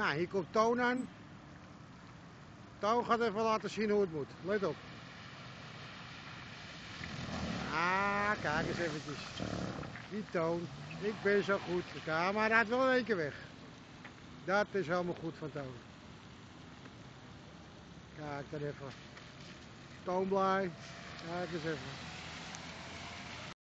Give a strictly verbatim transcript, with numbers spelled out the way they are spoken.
Nou, hier komt Toon aan. Toon gaat even laten zien hoe het moet. Let op. Ah, kijk eens eventjes. Die Toon. Ik ben zo goed. Ja, maar hij gaat wel in één keer weg. Dat is helemaal goed van Toon. Kijk dan even. Toon blij. Kijk eens even.